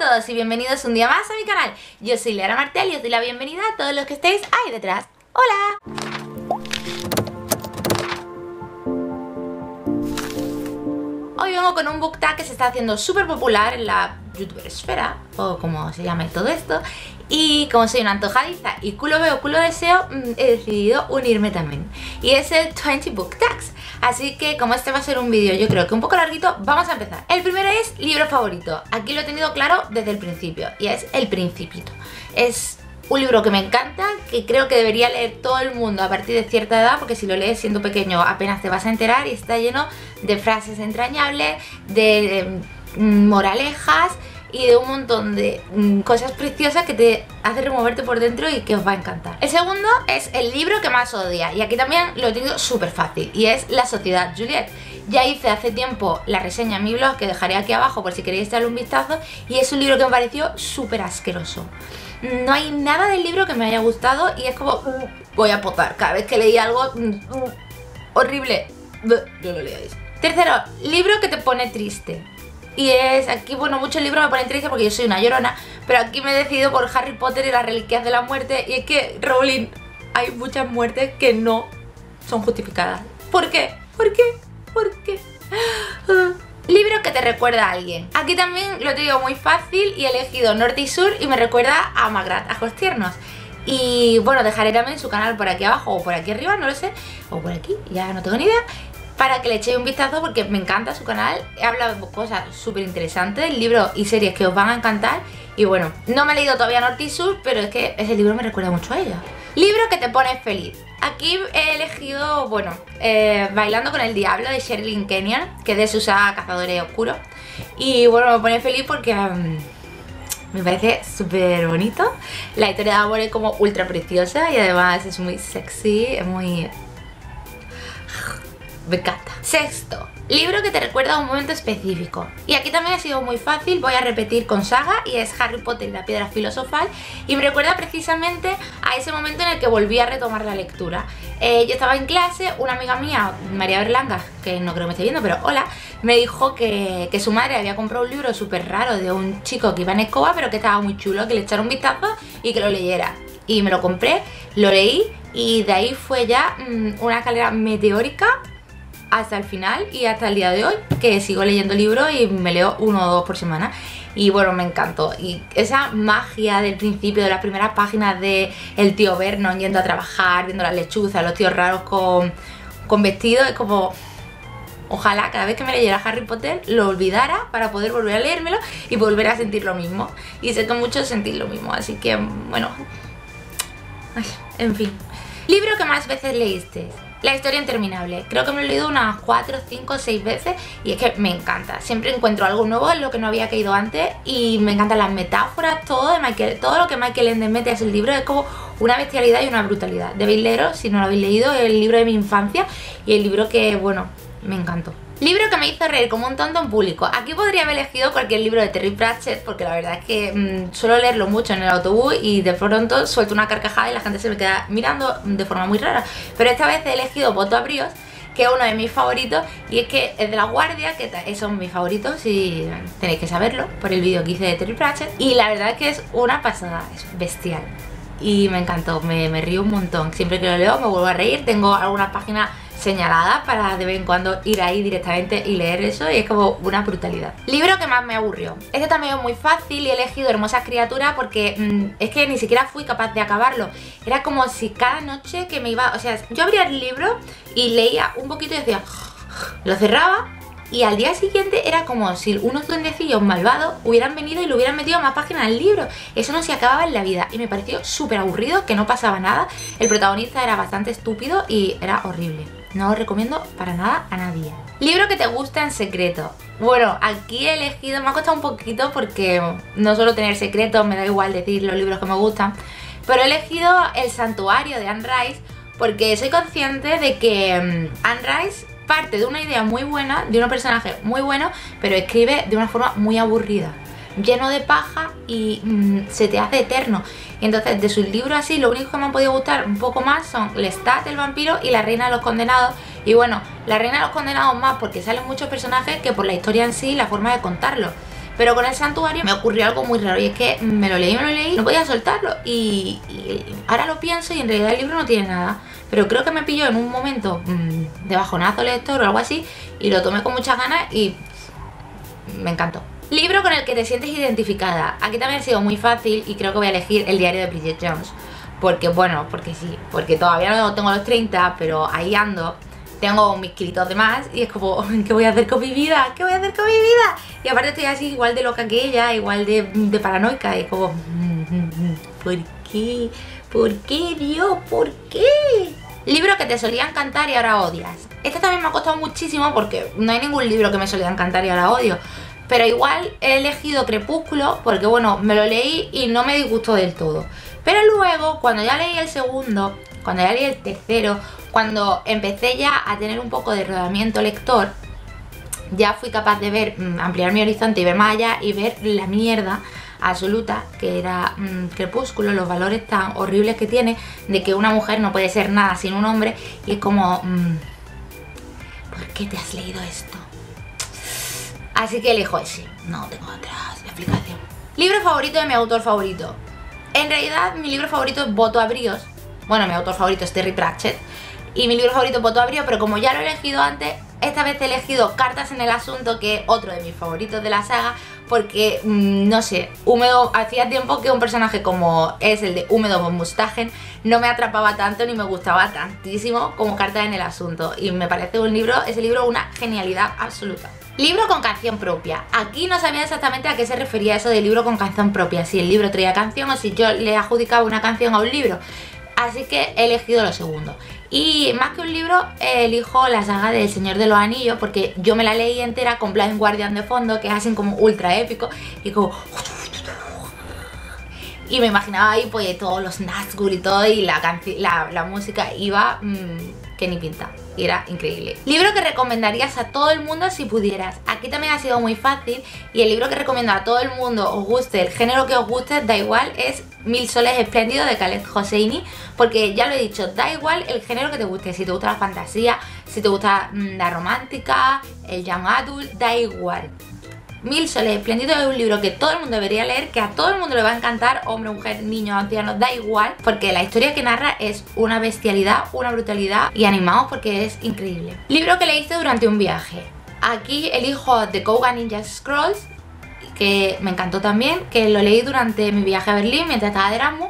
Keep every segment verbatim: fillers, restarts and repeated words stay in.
todos y bienvenidos un día más a mi canal. Yo soy Leara Martel y os doy la bienvenida a todos los que estéis ahí detrás. ¡Hola! Hoy vengo con un book tag que se está haciendo súper popular en la youtuber esfera, o como se llame todo esto. Y como soy una antojadiza y culo veo, culo deseo, he decidido unirme también. Y es el veinte book tags. Así que como este va a ser un vídeo yo creo que un poco larguito, vamos a empezar. El primero es libro favorito. Aquí lo he tenido claro desde el principio y es El Principito. Es un libro que me encanta, que creo que debería leer todo el mundo a partir de cierta edad, porque si lo lees siendo pequeño apenas te vas a enterar, y está lleno de frases entrañables, de, de moralejas y de un montón de mm, cosas preciosas que te hace removerte por dentro y que os va a encantar. El segundo es el libro que más odia, y aquí también lo he tenido súper fácil, y es La Sociedad Juliet. Ya hice hace tiempo la reseña en mi blog, que dejaré aquí abajo por si queréis darle un vistazo, y es un libro que me pareció súper asqueroso. No hay nada del libro que me haya gustado y es como, uh, voy a potar cada vez que leí algo uh, horrible. No lo leáis. Tercero, libro que te pone triste. Y es aquí, bueno, muchos libros me ponen triste porque yo soy una llorona, pero aquí me he decidido por Harry Potter y las Reliquias de la Muerte. Y es que, Rowling, hay muchas muertes que no son justificadas. ¿Por qué? ¿Por qué? ¿Por qué? Uh. Libro que te recuerda a alguien. Aquí también lo he tenido muy fácil y he elegido Norte y Sur y me recuerda a Magrat, Ajos Tiernos. Y bueno, dejaré también su canal por aquí abajo o por aquí arriba, no lo sé, o por aquí, ya no tengo ni idea, para que le echéis un vistazo porque me encanta su canal. He hablado de cosas súper interesantes, libros y series que os van a encantar. Y bueno, no me he leído todavía Norte y Sur, pero es que ese libro me recuerda mucho a ella. Libro que te pone feliz. Aquí he elegido, bueno, eh, Bailando con el Diablo de Sherilyn Kenyon, que es de Susa Cazadores Oscuros. Y bueno, me pone feliz porque um, me parece súper bonito. La historia de amor es como ultra preciosa y además es muy sexy, es muy... me encanta. Sexto, libro que te recuerda a un momento específico. Y aquí también ha sido muy fácil, voy a repetir con saga, y es Harry Potter y la Piedra Filosofal. Y me recuerda precisamente a ese momento en el que volví a retomar la lectura. Eh, yo estaba en clase, una amiga mía, María Berlanga, que no creo que me esté viendo, pero hola, me dijo que, que su madre había comprado un libro súper raro de un chico que iba en escoba, pero que estaba muy chulo, que le echara un vistazo y que lo leyera. Y me lo compré, lo leí, y de ahí fue ya mmm, una escalera meteórica hasta el final y hasta el día de hoy, que sigo leyendo libros y me leo uno o dos por semana. Y bueno, me encantó. Y esa magia del principio, de las primeras páginas de el tío Vernon yendo a trabajar, viendo las lechuzas, los tíos raros con, con vestidos, es como... ojalá cada vez que me leyera Harry Potter lo olvidara para poder volver a leérmelo y volver a sentir lo mismo. Y sé que muchos sentís lo mismo, así que bueno... Ay, en fin. ¿Libro que más veces leíste? La Historia Interminable. Creo que me lo he leído unas cuatro, cinco, seis veces y es que me encanta. Siempre encuentro algo nuevo en lo que no había caído antes y me encantan las metáforas, todo de Michael, todo lo que Michael Ende mete a ese libro es como una bestialidad y una brutalidad. Debéis leeros, si no lo habéis leído, el libro de mi infancia y el libro que, bueno, me encantó. Libro que me hizo reír como un tonto en público. Aquí podría haber elegido cualquier libro de Terry Pratchett, porque la verdad es que mmm, suelo leerlo mucho en el autobús y de pronto suelto una carcajada y la gente se me queda mirando de forma muy rara. Pero esta vez he elegido Voto a Brios, que es uno de mis favoritos, y es que es de La Guardia, que son mis favoritos y tenéis que saberlo por el vídeo que hice de Terry Pratchett. Y la verdad es que es una pasada, es bestial. Y me encantó, me, me río un montón. Siempre que lo leo me vuelvo a reír. Tengo algunas páginas señaladas para de vez en cuando ir ahí directamente y leer eso, y es como una brutalidad. Libro que más me aburrió. Este también es muy fácil y he elegido Hermosas Criaturas porque mmm, es que ni siquiera fui capaz de acabarlo. Era como si cada noche que me iba... o sea, yo abría el libro y leía un poquito y decía... lo cerraba y al día siguiente era como si unos duendecillos malvados hubieran venido y le hubieran metido más páginas al libro. Eso no se acababa en la vida y me pareció súper aburrido, que no pasaba nada. El protagonista era bastante estúpido y era horrible. No os recomiendo para nada a nadie. Libro que te gusta en secreto. Bueno, aquí he elegido, me ha costado un poquito porque no suelo tener secretos, me da igual decir los libros que me gustan, pero he elegido El Santuario de Anne Rice porque soy consciente de que um, Anne Rice parte de una idea muy buena, de un personaje muy bueno, pero escribe de una forma muy aburrida, lleno de paja y mmm, se te hace eterno. Y entonces de sus libros así, lo único que me han podido gustar un poco más son Lestat, el vampiro, y La Reina de los Condenados. Y bueno, La Reina de los Condenados más porque salen muchos personajes que por la historia en sí, la forma de contarlo. Pero con el santuario me ocurrió algo muy raro y es que me lo leí, me lo leí, no podía soltarlo y, y ahora lo pienso y en realidad el libro no tiene nada. Pero creo que me pilló en un momento mmm, de bajonazo lector o algo así y lo tomé con muchas ganas y me encantó. Libro con el que te sientes identificada. Aquí también ha sido muy fácil y creo que voy a elegir El diario de Bridget Jones. Porque bueno, porque sí, porque todavía no tengo los treinta, pero ahí ando. Tengo mis kilitos de más y es como, ¿qué voy a hacer con mi vida? ¿Qué voy a hacer con mi vida? Y aparte estoy así igual de loca que ella, igual de, de paranoica. Y es como, ¿por qué? ¿Por qué, Dios? ¿Por qué? Libro que te solía encantar y ahora odias. Este también me ha costado muchísimo porque no hay ningún libro que me solía encantar y ahora odio. Pero igual he elegido Crepúsculo porque bueno, me lo leí y no me disgustó del todo. Pero luego, cuando ya leí el segundo, cuando ya leí el tercero, cuando empecé ya a tener un poco de rodamiento lector, ya fui capaz de ver, ampliar mi horizonte y ver más allá y ver la mierda absoluta que era mmm, Crepúsculo, los valores tan horribles que tiene de que una mujer no puede ser nada sin un hombre y es como, mmm, ¿por qué te has leído esto? Así que elijo ese, no tengo otra explicación. Libro favorito de mi autor favorito. En realidad mi libro favorito es Voto a Bríos. Bueno, mi autor favorito es Terry Pratchett y mi libro favorito es Voto a Bríos, pero como ya lo he elegido antes, esta vez he elegido Cartas en el asunto, que es otro de mis favoritos de la saga, porque, mmm, no sé, Húmedo, hacía tiempo que un personaje como es el de Húmedo von Mustagen no me atrapaba tanto ni me gustaba tantísimo como Cartas en el asunto, y me parece un libro, ese libro una genialidad absoluta. Libro con canción propia. Aquí no sabía exactamente a qué se refería eso de libro con canción propia, si el libro traía canción o si yo le adjudicaba una canción a un libro. Así que he elegido lo segundo. Y más que un libro, elijo la saga del Señor de los Anillos, porque yo me la leí entera con Blind Guardian de fondo, que es así como ultra épico, y como... Y me imaginaba ahí pues todos los Nazgûl y todo, y la, la, la música iba... Mmm, que ni pinta, y era increíble. Libro que recomendarías a todo el mundo si pudieras. Aquí también ha sido muy fácil y el libro que recomiendo a todo el mundo, os guste el género que os guste, da igual, es Mil soles espléndidos de Khaled Hosseini, porque ya lo he dicho, da igual el género que te guste, si te gusta la fantasía, si te gusta mmm, la romántica, el young adult, da igual. Mil soles espléndidos es un libro que todo el mundo debería leer, que a todo el mundo le va a encantar, hombre, mujer, niño, anciano, da igual, porque la historia que narra es una bestialidad, una brutalidad, y animaos porque es increíble. Libro que leíste durante un viaje. Aquí elijo The Koga Ninja Scrolls, que me encantó también, que lo leí durante mi viaje a Berlín mientras estaba de Erasmus,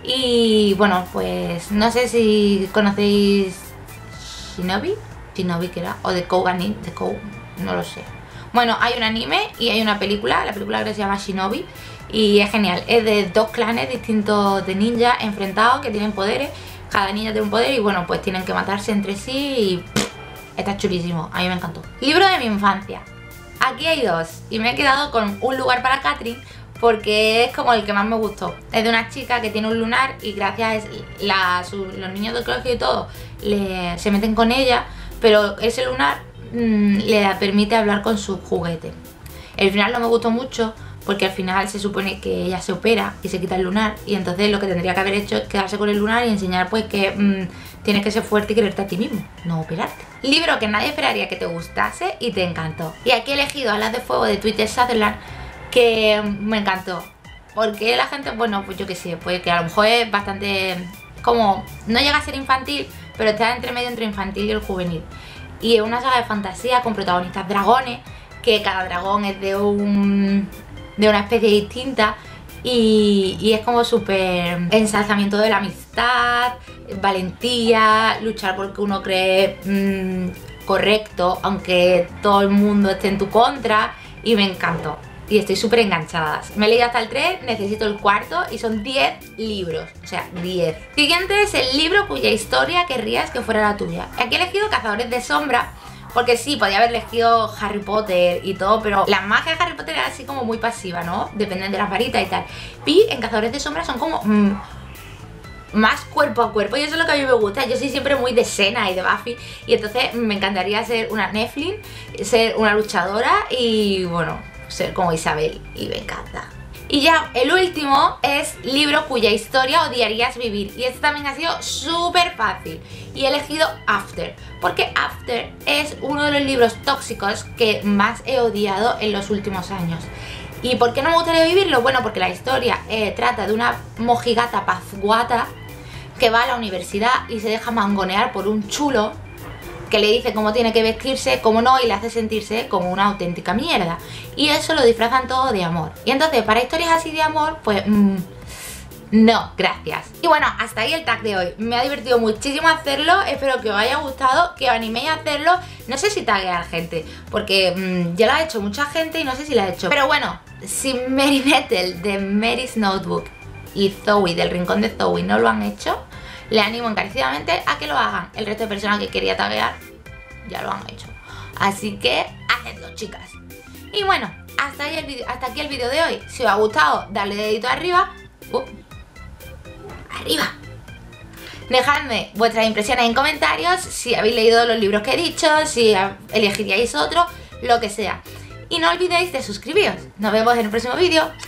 y bueno, pues no sé si conocéis Shinobi, Shinobi que era, o The Koga Ninja, The Koga, no lo sé. Bueno, hay un anime y hay una película, la película que se llama Shinobi, y es genial, es de dos clanes distintos de ninjas enfrentados que tienen poderes, cada ninja tiene un poder y bueno, pues tienen que matarse entre sí y pff, está chulísimo, a mí me encantó. Libro de mi infancia. Aquí hay dos y me he quedado con Un lugar para Catherine porque es como el que más me gustó. Es de una chica que tiene un lunar y gracias a la, su, los niños del colegio y todo le, se meten con ella, pero ese lunar le permite hablar con su juguete. El final no me gustó mucho porque al final se supone que ella se opera y se quita el lunar y entonces lo que tendría que haber hecho es quedarse con el lunar y enseñar pues que mmm, tienes que ser fuerte y quererte a ti mismo, no operarte. Libro que nadie esperaría que te gustase y te encantó. Y aquí he elegido Alas de Fuego de Twitter Sutherland, que me encantó porque la gente, bueno, pues yo qué sé, pues que a lo mejor es bastante como, no llega a ser infantil, pero está entre medio entre infantil y el juvenil. Y es una saga de fantasía con protagonistas dragones, que cada dragón es de un de una especie distinta y, y es como súper ensalzamiento de la amistad, valentía, luchar porque uno cree mmm, correcto, aunque todo el mundo esté en tu contra, y me encantó. Y estoy súper enganchada. Me he leído hasta el tres, necesito el cuarto y son diez libros, o sea, diez. Siguiente es el libro cuya historia querrías que fuera la tuya. Aquí he elegido Cazadores de Sombra, porque sí, podía haber elegido Harry Potter y todo, pero la magia de Harry Potter era así como muy pasiva, ¿no? Dependen de las varitas y tal. Y en Cazadores de Sombra son como mmm, más cuerpo a cuerpo, y eso es lo que a mí me gusta. Yo soy siempre muy de Senna y de Buffy, y entonces me encantaría ser una Nephilim, ser una luchadora y bueno, ser como Isabel, y me encanta. Y ya el último es libro cuya historia odiarías vivir, y este también ha sido súper fácil y he elegido After, porque After es uno de los libros tóxicos que más he odiado en los últimos años. ¿Y por qué no me gustaría vivirlo? Bueno, porque la historia eh, trata de una mojigata pazguata que va a la universidad y se deja mangonear por un chulo que le dice cómo tiene que vestirse, cómo no, y le hace sentirse como una auténtica mierda. Y eso lo disfrazan todo de amor. Y entonces, para historias así de amor, pues... Mmm, no, gracias. Y bueno, hasta ahí el tag de hoy. Me ha divertido muchísimo hacerlo. Espero que os haya gustado, que os animéis a hacerlo. No sé si taguear gente, porque mmm, ya lo ha hecho mucha gente y no sé si lo ha hecho. Pero bueno, si Mary Nettle de Mary's Notebook y Zoe del Rincón de Zoe no lo han hecho, le animo encarecidamente a que lo hagan. El resto de personas que quería taguear ya lo han hecho. Así que hacedlo, chicas. Y bueno, hasta, ahí el video, hasta aquí el vídeo de hoy. Si os ha gustado, darle dedito arriba. Uh, arriba. Dejadme vuestras impresiones en comentarios, si habéis leído los libros que he dicho, si elegiríais otro, lo que sea. Y no olvidéis de suscribiros. Nos vemos en el próximo vídeo.